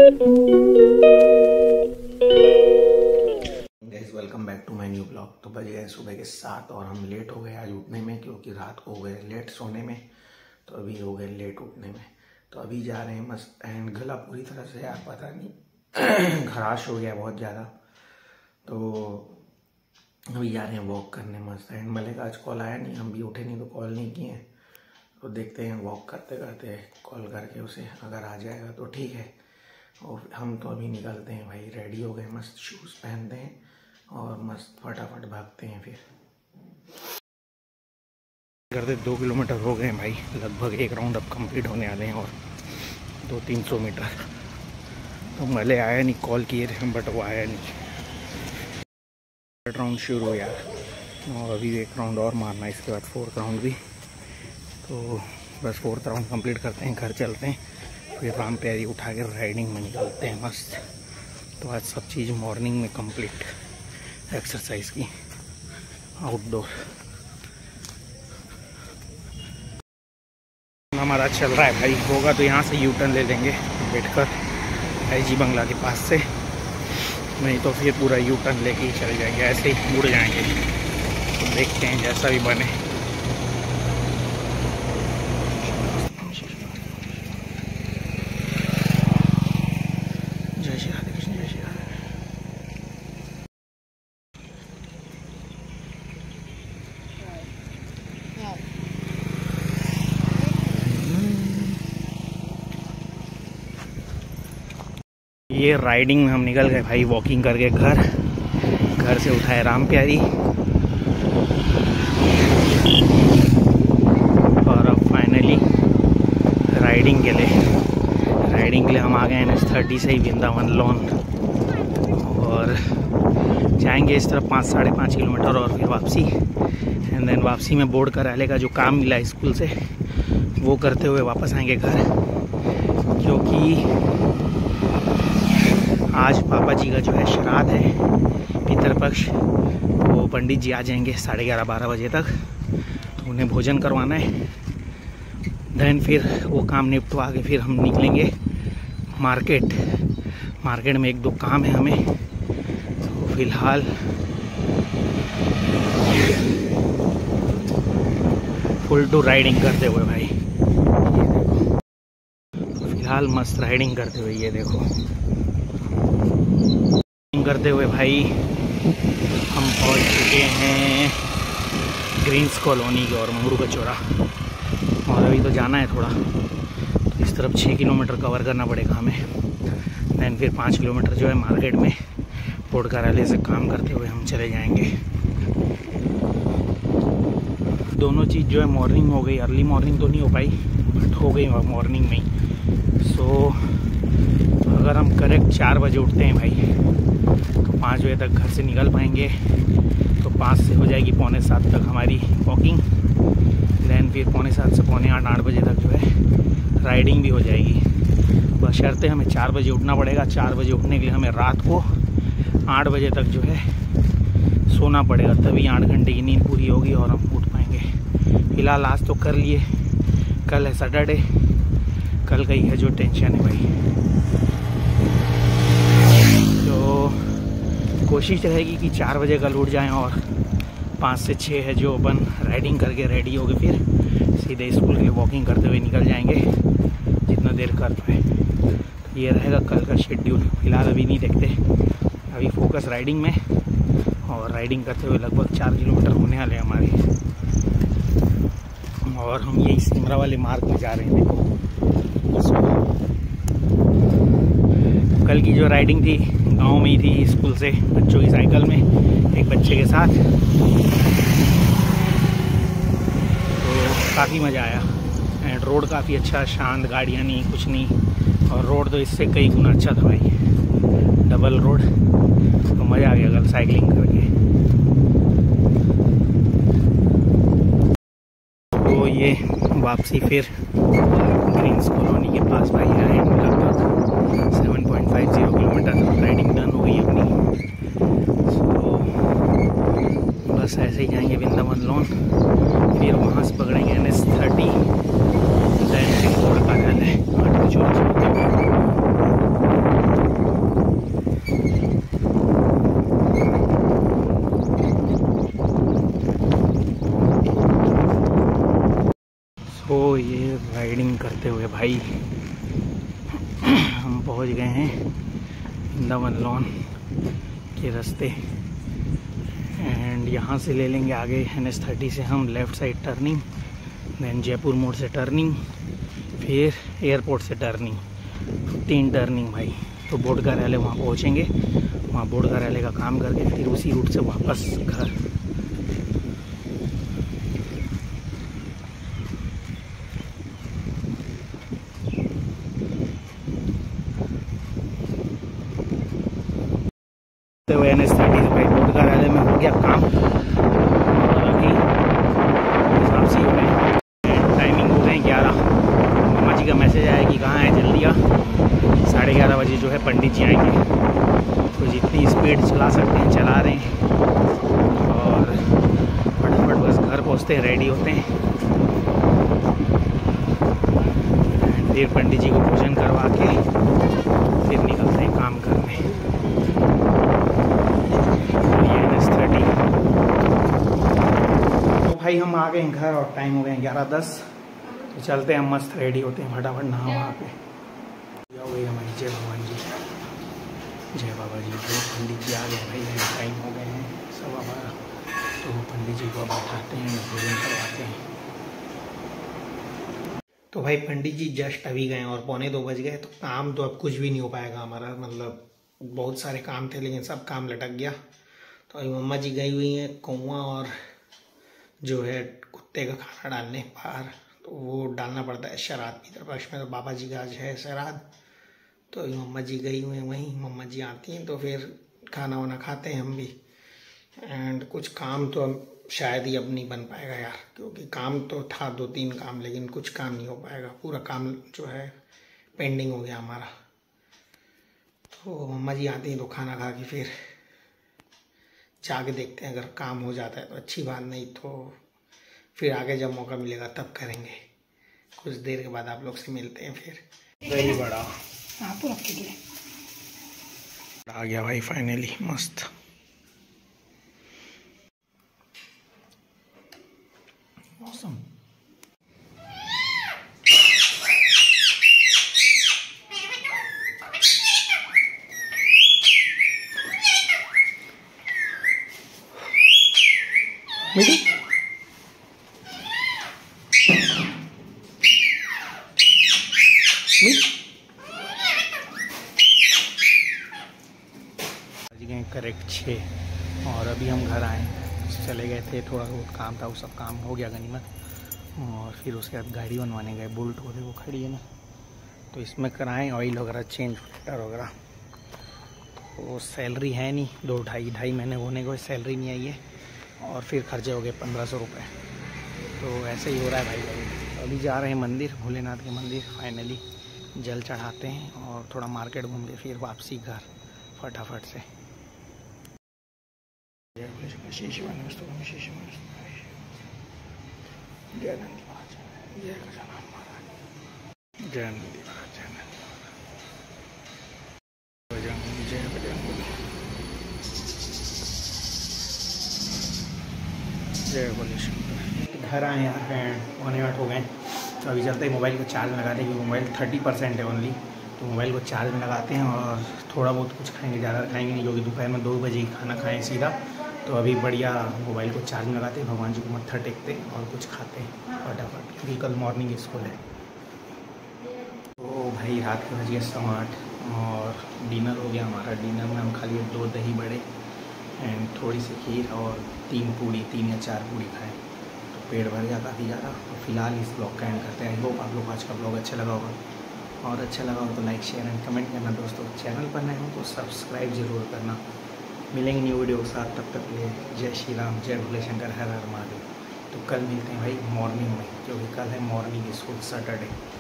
Guys welcome back to my new blog. तो बज गए सुबह के 7 और हम लेट हो गए आज उठने में, क्योंकि रात को हो गए लेट सोने में, तो अभी हो गए लेट उठने में। तो अभी जा रहे हैं मस्त एंड गला पूरी तरह से यार पता नहीं खराश हो गया बहुत ज़्यादा। तो अभी जा रहे हैं वॉक करने मस्त एंड मलिक आज कॉल आया नहीं, हम भी उठे नहीं तो कॉल नहीं किए हैं। तो देखते हैं वॉक करते करते कॉल करके उसे, अगर आ जाएगा तो ठीक है। और हम तो अभी निकलते हैं भाई, रेडी हो गए, मस्त शूज़ पहनते हैं और मस्त फटाफट भागते हैं। फिर करते 2 किलोमीटर हो गए भाई, लगभग एक राउंड अब कंप्लीट होने वाले हैं और 200-300 मीटर। तो मले आया नहीं, कॉल किए थे बट वो आया नहीं। थर्ड राउंड शुरू हो यार, और अभी एक राउंड और मारना है, इसके बाद 4th राउंड भी। तो बस 4th राउंड कंप्लीट करते हैं, घर चलते हैं, फिर राम प्यारी उठा के राइडिंग में निकलते हैं मस्त। तो आज सब चीज़ मॉर्निंग में कंप्लीट, एक्सरसाइज की, आउटडोर। हमारा चल रहा है भाई, होगा तो यहाँ से यू टर्न ले लेंगे बैठकर IG बंगला के पास से, नहीं तो फिर पूरा यू टर्न लेके ही चल जाएंगे, ऐसे ही मुड़ जाएंगे। तो देखते हैं जैसा भी बने। जय श्री राधे कृष्ण, जय श्री राधे। ये राइडिंग में हम निकल गए भाई, वॉकिंग करके घर से उठाए राम प्यारी, और अब फाइनली राइडिंग के लिए हम आ गए NH30 से ही वृंदावन लॉन, और जाएंगे इस तरफ 5-5.5 किलोमीटर और फिर वापसी। एंड देन वापसी में बोर्ड कराने का जो काम मिला स्कूल से वो करते हुए वापस आएंगे घर, क्योंकि आज पापा जी का जो है श्राद्ध है, पितृपक्ष। वो पंडित जी आ जाएंगे 11:30-12 बजे तक, तो उन्हें भोजन करवाना है। देन फिर वो काम निपटवा के फिर हम निकलेंगे मार्केट में 1-2 काम है हमें। तो फिलहाल फुल टू राइडिंग करते हुए भाई, तो फिलहाल मस्त राइडिंग करते हुए, ये देखो करते हुए भाई हम पहुंच चुके हैं ग्रीन्स कॉलोनी की और मंगरू का चौरा। और अभी तो जाना है थोड़ा, तो इस तरफ 6 किलोमीटर कवर करना पड़ेगा हमें। देन फिर 5 किलोमीटर जो है मार्केट में बोर्ड कार्यालय से काम करते हुए हम चले जाएंगे। दोनों चीज़ जो है मॉर्निंग हो गई, अर्ली मॉर्निंग तो नहीं हो पाई बट हो गई मॉर्निंग में ही। सो अगर हम करेक्ट 4 बजे उठते हैं भाई, तो 5 बजे तक घर से निकल पाएंगे। तो 5 से हो जाएगी 6:45 तक हमारी वॉकिंग। देन फिर 7:45 से 7:45-8 बजे तक जो है राइडिंग भी हो जाएगी। बशर्ते हमें 4 बजे उठना पड़ेगा। 4 बजे उठने के लिए हमें रात को 8 बजे तक जो है सोना पड़ेगा, तभी 8 घंटे की नींद पूरी होगी और हम उठ पाएंगे। फिलहाल आज तो कर लिए, कल है सैटरडे, कल का ही है जो टेंशन है भाई। तो कोशिश रहेगी कि 4 बजे कल उठ जाएं और 5 से 6 है जो अपन राइडिंग करके रेडी हो गए, फिर सीधे स्कूल के लिए वॉकिंग करते हुए निकल जाएंगे जितना देर कर पाए। तो ये रहेगा कल का शेड्यूल। फिलहाल अभी नहीं देखते, अभी फोकस राइडिंग में, और राइडिंग करते हुए लगभग 4 किलोमीटर होने वाले हमारे। और हम यही सिमरा वाले मार्ग में जा रहे हैं। देखो कल की जो राइडिंग थी गांव में ही थी, स्कूल से बच्चों की साइकिल में एक बच्चे के साथ, तो काफ़ी मज़ा आया। एंड रोड काफ़ी अच्छा, शांत, गाड़ियाँ नहीं, कुछ नहीं, और रोड तो इससे कई गुना अच्छा था भाई, डबल रोड। तो मज़ा आ गया कल साइकिलिंग करके। तो ये वापसी फिर ग्रीन्स कॉलोनी के पास भाई है, लगभग 7.50 किलोमीटर राइडिंग डन हो गई अपनी। सो बस ऐसे ही जाएंगे वृंदावन लॉन, फिर वहाँ से पकड़ेंगे NH30, देन फिर बोर्ड कार्यालय 8 बजे। भाई हम पहुंच गए हैं वृंदावन लॉन के रास्ते। एंड यहाँ से ले लेंगे आगे NH30 से हम left side turning, then Jaipur मोड़ से टर्निंग, फिर एयरपोर्ट से टर्निंग, 3 टर्निंग भाई। तो बोर्ड कार्यालय वहाँ पहुँचेंगे, वहाँ बोर्ड कार्यालय का काम करके फिर उसी रूट से वापस घर। तो NH30 से भाई बोर्ड कार्यालय में हो गया काम, अभी हिसाब से हो रहे। टाइमिंग हो गए 11। मामा जी का मैसेज आया कि कहाँ है, जल्दी आ। 11:30 बजे जो है पंडित जी आएंगे। तो जितनी स्पीड चला सकते हैं चला रहे हैं और फटाफट बस घर पहुँचते हैं, रेडी होते हैं, फिर पंडित जी को भोजन करवा के फिर निकलते हैं काम करने। ये NH30। तो भाई हम आ गए हैं घर और टाइम हो गए 11:10। तो चलते हैं, हम मस्त रेडी होते हैं, फटाफट नहा वहाँ पे हो गई हमारी। जय भगवान जी, जय बाबा जी। तो पंडित जी आ गए भाई, टाइम हो गए हैं 12:15। तो पंडित जी को बैठाते हैं, भोजन करवाते हैं। तो भाई पंडित जी जस्ट अभी गए और 1:45 बज गए। तो काम तो अब कुछ भी नहीं हो पाएगा हमारा, मतलब बहुत सारे काम थे लेकिन सब काम लटक गया। तो अभी मम्मा जी गई हुई हैं कौवा और जो है कुत्ते का खाना डालने बाहर, तो वो डालना पड़ता है श्राद्ध पितृपक्ष में। तो बाबा जी का आज है श्राद्ध, तो मम्मा जी गई हुई हैं वहीं। मम्मा जी आती हैं तो फिर खाना वाना खाते हैं हम भी। एंड कुछ काम तो अब शायद ही अब नहीं बन पाएगा यार, क्योंकि काम तो था 2-3 काम, लेकिन कुछ काम नहीं हो पाएगा। पूरा काम जो है पेंडिंग हो गया हमारा। तो मम्मा जी आती हैं तो खाना खा के फिर जाके देखते हैं, अगर काम हो जाता है तो अच्छी बात, नहीं तो फिर आगे जब मौका मिलेगा तब करेंगे। कुछ देर के बाद आप लोग से मिलते हैं फिर। दही बड़ा आ गया भाई फाइनली, मस्त। मौसम करेक्ट 6। और अभी हम घर आए, चले गए थे, थोड़ा बहुत काम था, वो सब काम हो गया गनीमत। और फिर उसके बाद गाड़ी बनवाने गए, बुलेट वो देखो खड़ी है ना, तो इसमें कराएं ऑयल वगैरह चेंज, फिल्टर वगैरह। तो सैलरी है नहीं, 2-2.5 महीने होने को सैलरी नहीं आई है, और फिर खर्चे हो गए 1500 रुपये। तो ऐसे ही हो रहा है भाई। तो अभी जा रहे हैं मंदिर, भोलेनाथ के मंदिर, फाइनली जल चढ़ाते हैं और थोड़ा मार्केट घूम के फिर वापसी घर फटाफट से। जय नंदी महाराज, जय गजानन महाराज, जय नंदी महाराज, जय नंदी बजरंग, जय बजरंग, जय बोले शंकर। घर आए यहाँ एंड 7:45 हो गए। तो अभी चलते हैं मोबाइल को चार्ज में लगाते हैं, क्योंकि मोबाइल 30% है ओनली। तो मोबाइल को चार्ज में लगाते हैं और थोड़ा बहुत कुछ खाएंगे, ज़्यादा खाएंगे नहीं, क्योंकि दोपहर में 2 बजे ही खाना खाएं सीधा। तो अभी बढ़िया मोबाइल को चार्ज में लगाते हैं, भगवान जी को मत्था टेकते हैं और कुछ खाते हैं फटाफट, क्योंकि कल मॉर्निंग स्कूल है। तो भाई रात के बज गए 8:15 और डिनर हो गया हमारा। डिनर में हम खा लिए 2 दही बड़े एंड थोड़ी सी खीर और 3 पूड़ी, 3 या 4 पूड़ी खाएँ, तो पेट भर गया काफ़ी ज़्यादा। तो फिलहाल इस ब्लॉग का एंड करते हैं। आई होप आप लोग आज का ब्लॉग अच्छा लगा होगा, और अच्छा लगा हो तो लाइक शेयर एंड कमेंट करना दोस्तों। चैनल पर नए हो तो सब्सक्राइब ज़रूर करना। मिलेंगे न्यू वीडियो के साथ, तब तक के लिए जय श्री राम, जय भोले शंकर, हर हर महादेव। तो कल मिलते हैं भाई मॉर्निंग में, क्योंकि कल है मॉर्निंग स्कूल सैटरडे।